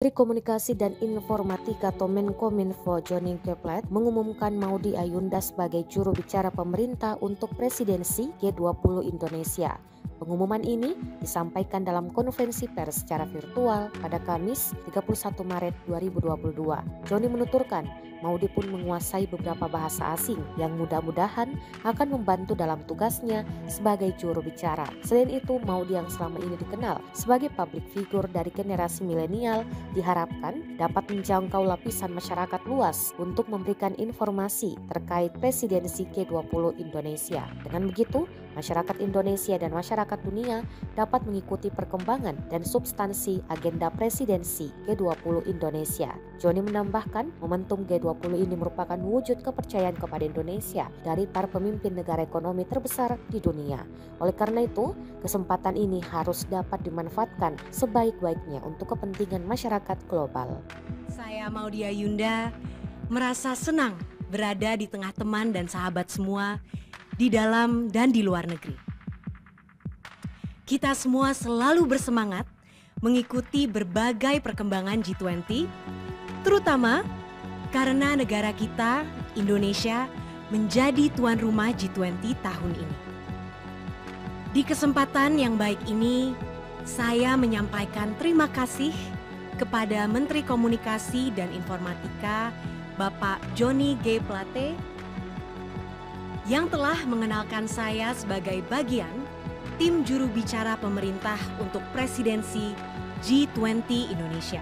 Menteri Komunikasi dan Informatika atau Menkominfo Johnny G. Plate mengumumkan Maudy Ayunda sebagai juru bicara pemerintah untuk presidensi G20 Indonesia. Pengumuman ini disampaikan dalam konferensi pers secara virtual pada Kamis 31 Maret 2022. Johnny menuturkan, Maudy pun menguasai beberapa bahasa asing yang mudah-mudahan akan membantu dalam tugasnya sebagai juru bicara. Selain itu, Maudy yang selama ini dikenal sebagai public figure dari generasi milenial diharapkan dapat menjangkau lapisan masyarakat luas untuk memberikan informasi terkait presidensi G20 Indonesia. Dengan begitu, masyarakat Indonesia dan masyarakat dunia dapat mengikuti perkembangan dan substansi agenda presidensi G20 Indonesia. Johnny menambahkan, momentum G20 ini merupakan wujud kepercayaan kepada Indonesia dari para pemimpin negara ekonomi terbesar di dunia. Oleh karena itu, kesempatan ini harus dapat dimanfaatkan sebaik-baiknya untuk kepentingan masyarakat global. Saya Maudy Ayunda merasa senang berada di tengah teman dan sahabat semua di dalam dan di luar negeri. Kita semua selalu bersemangat mengikuti berbagai perkembangan G20, terutama karena negara kita, Indonesia, menjadi tuan rumah G20 tahun ini. Di kesempatan yang baik ini, saya menyampaikan terima kasih kepada Menteri Komunikasi dan Informatika, Bapak Johnny G. Plate, yang telah mengenalkan saya sebagai bagian tim juru bicara pemerintah untuk presidensi G20 Indonesia.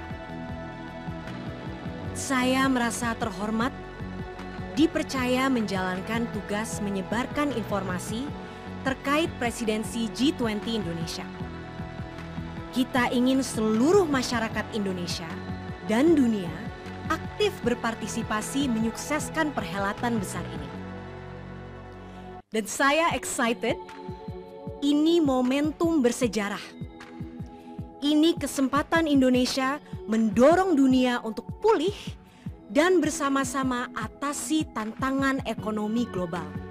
Saya merasa terhormat dipercaya menjalankan tugas menyebarkan informasi terkait presidensi G20 Indonesia. Kita ingin seluruh masyarakat Indonesia dan dunia aktif berpartisipasi menyukseskan perhelatan besar ini. Dan saya excited, ini momentum bersejarah. Ini kesempatan Indonesia mendorong dunia untuk pulih dan bersama-sama atasi tantangan ekonomi global.